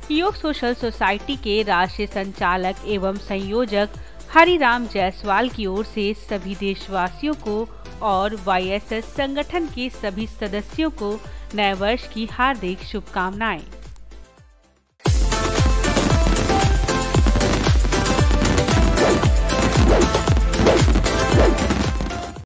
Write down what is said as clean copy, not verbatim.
योग social society के राष्ट्रीय संचालक एवं संयोजक हरिराम जायसवाल की ओर से सभी देशवासियों को और आवयश संगठन के सभी सदस्यों को नए वर्ष की हार्दिक शुभकामनाएं।